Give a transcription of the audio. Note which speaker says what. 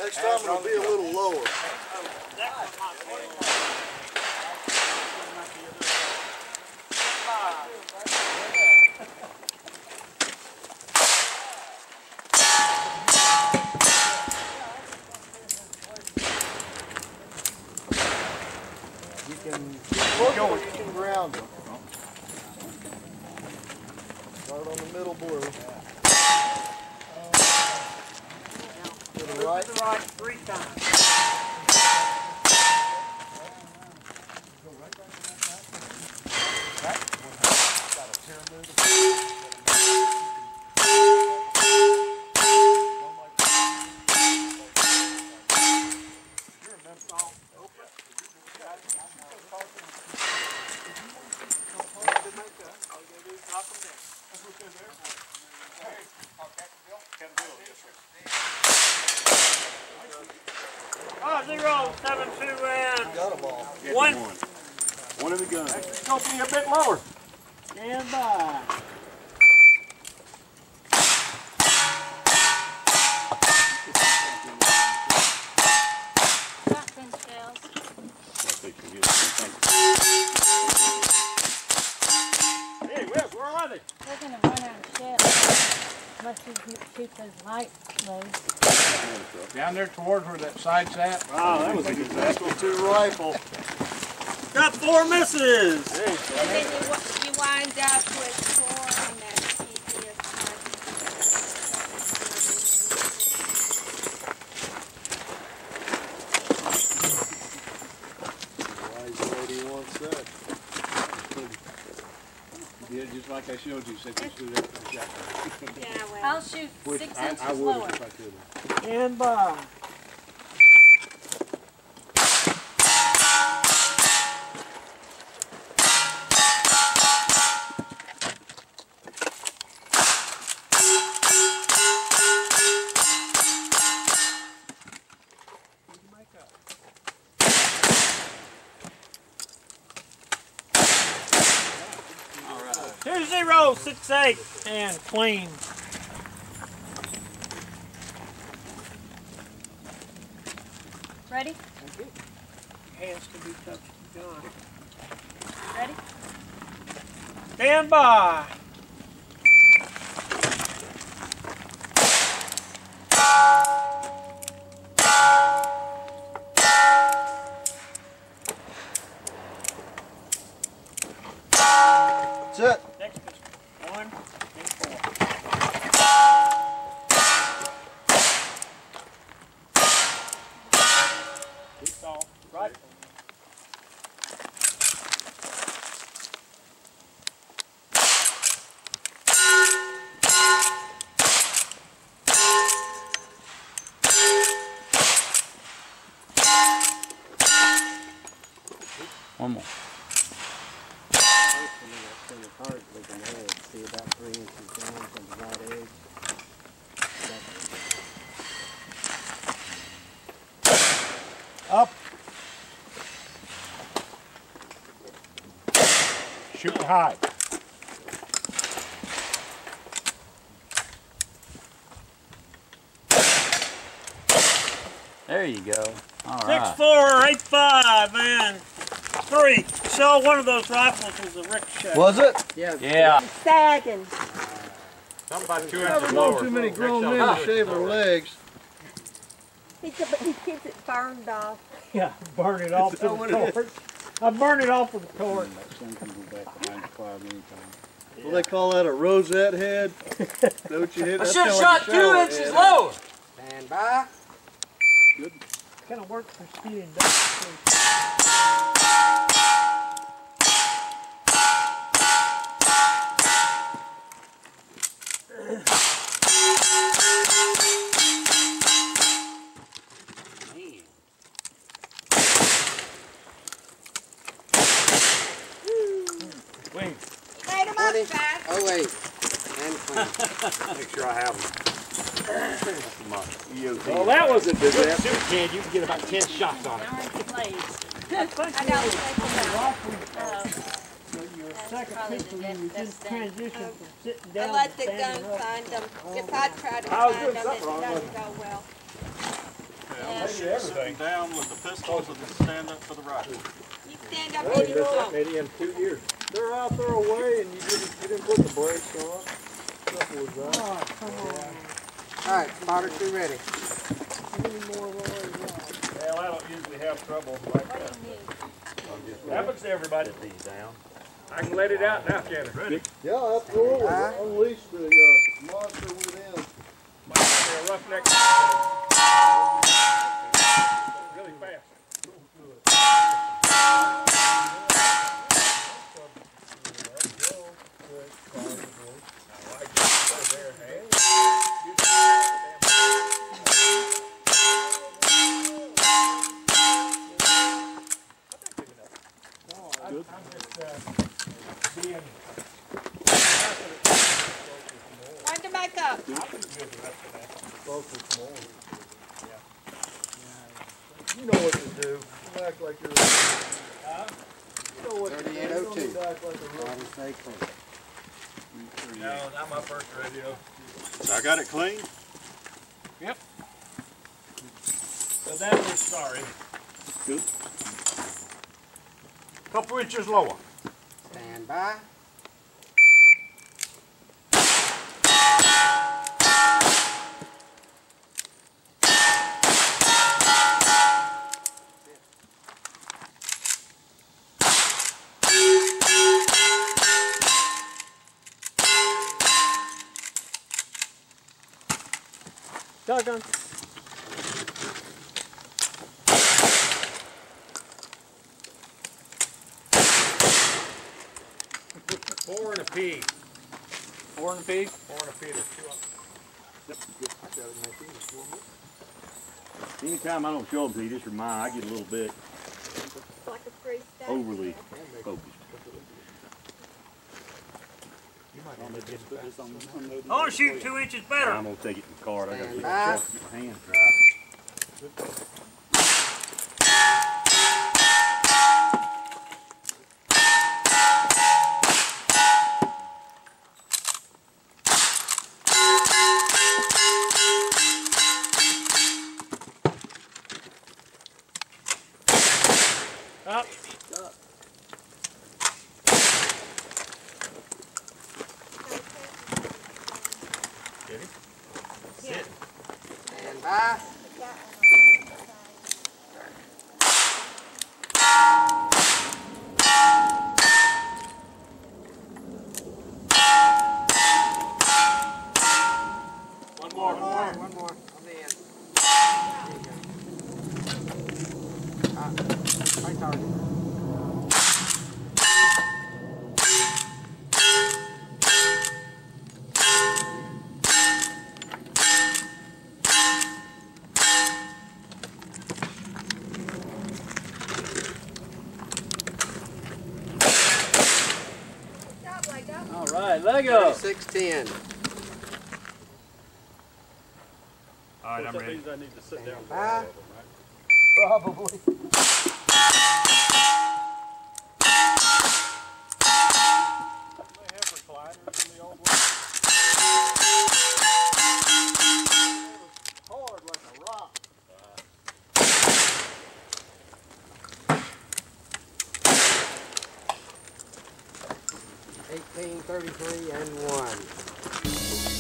Speaker 1: Next time it'll be a little lower. You can ground them. Start on the middle blue. To the right.
Speaker 2: The right 3 times. Oh, 0, 7, 2, and
Speaker 1: Got a ball.
Speaker 2: 1.
Speaker 3: One of the guns.
Speaker 2: It's going to be a bit lower. Stand by.
Speaker 4: Shotgun shells.
Speaker 2: Hey, where are they?
Speaker 4: They're going to run out of shells. Unless you shoot those light loads.
Speaker 5: Down there towards where that side's at.
Speaker 2: Oh, that was a disaster.
Speaker 1: Two rifle.
Speaker 2: Got 4 misses.
Speaker 6: And then you wind up with 4 on that GPS
Speaker 1: Wise lady wants that.
Speaker 3: You did just like I showed you. Said you shoot after the shot.
Speaker 6: Yeah, well.
Speaker 4: I'll shoot 6 inches
Speaker 3: I would
Speaker 4: lower.
Speaker 3: if I could.
Speaker 2: Stand by. All right. 2, 0, 6, 8, and clean.
Speaker 4: Ready?
Speaker 2: Hands can be touched with the gun.
Speaker 4: Ready?
Speaker 2: Stand by.
Speaker 1: That's it.
Speaker 2: Next is 1 and 4. It's all right.
Speaker 5: One more.
Speaker 7: See about 3 inches down from the right edge.
Speaker 5: Up. Shoot high.
Speaker 7: There you go. All
Speaker 2: 6,
Speaker 7: right.
Speaker 2: 4, 8, 5, and 3. So one of those rifles was a ricochet.
Speaker 1: Was it?
Speaker 7: Yeah.
Speaker 6: Sagging.
Speaker 3: Something about 2
Speaker 1: I
Speaker 3: inches
Speaker 1: don't know
Speaker 3: lower.
Speaker 1: too many grown men to shave their legs.
Speaker 6: He keeps it burned off.
Speaker 2: Yeah, burn it off with the torch. I burn it off with the torch.
Speaker 3: That sun can go back behind the cloud anytime.
Speaker 1: Well, they call that a rosette head. Don't you hit?
Speaker 7: I
Speaker 1: That's
Speaker 7: should have
Speaker 1: kinda like
Speaker 7: shot
Speaker 1: a
Speaker 7: 2
Speaker 1: shower
Speaker 7: inches
Speaker 1: head.
Speaker 7: lower. Stand by.
Speaker 2: Kind of works for speeding down. Wait.
Speaker 6: Made them up fast.
Speaker 7: Oh wait. And clean.
Speaker 3: Make sure I have them.
Speaker 2: Well, that was a disaster.
Speaker 3: Kid, you can get about 10 shots on it.
Speaker 4: Orange blades.
Speaker 6: I know.
Speaker 2: Your
Speaker 4: That's
Speaker 2: second
Speaker 4: probably
Speaker 2: picture,
Speaker 4: the
Speaker 2: you
Speaker 4: best
Speaker 2: just
Speaker 4: thing.
Speaker 2: transition from sitting
Speaker 6: I
Speaker 2: down
Speaker 6: let
Speaker 2: to
Speaker 6: the gun
Speaker 2: standing up.
Speaker 6: find them. If I try to
Speaker 2: I was
Speaker 6: find
Speaker 2: doing
Speaker 6: them, it
Speaker 2: something wrong
Speaker 6: doesn't
Speaker 2: with
Speaker 6: go well. Yeah.
Speaker 1: Sitting down with the pistols and then stand up for the rifle.
Speaker 6: You stand up and you go.
Speaker 3: Maybe in 2 years.
Speaker 1: They're out there away and you didn't put the brakes on. Simple as that.
Speaker 4: Oh, come on.
Speaker 7: All right, spotter 2 ready.
Speaker 4: Any more Roy?
Speaker 3: Well, I don't usually have trouble like
Speaker 4: What
Speaker 3: that.
Speaker 4: do you need?
Speaker 3: Happens to everybody. I can let it out now, can I? Ready?
Speaker 1: Yeah, absolutely.
Speaker 7: Aye.
Speaker 1: Unleash the monster within.
Speaker 3: Might be a roughneck. Really fast.
Speaker 6: Wind it back up.
Speaker 1: You know what to do. You act like you're. You know what to do. You
Speaker 7: 3802.
Speaker 1: don't need to act like a rookie.
Speaker 7: Spotter stay clean.
Speaker 3: No, not my first radio.
Speaker 1: I got it clean.
Speaker 3: So that was sorry.
Speaker 1: Good.
Speaker 3: Couple inches lower.
Speaker 7: Stand by.
Speaker 1: Shotgun.
Speaker 3: Four and a pea.
Speaker 5: 4 and a pea.
Speaker 3: 4 and a pea. There's 2 up.
Speaker 8: Anytime I don't show them to you, just remind, I get a little bit
Speaker 6: Like a free stack.
Speaker 8: overly focused.
Speaker 2: I want to shoot 2 inches better.
Speaker 8: I'm gonna take it in the car. I gotta
Speaker 7: Stand
Speaker 8: get
Speaker 7: by.
Speaker 8: my hands dry.
Speaker 2: Up.
Speaker 7: Stand by.
Speaker 3: One more.
Speaker 7: One more. On the end. Right target.
Speaker 6: Stop, leg up.
Speaker 5: All right, Lego.
Speaker 7: 3610.
Speaker 3: All right, I'm ready.
Speaker 1: I need to sit down.
Speaker 7: Stand by.
Speaker 1: Probably. They have recliners in the old one. Hard like a rock.
Speaker 7: 1833 and 1.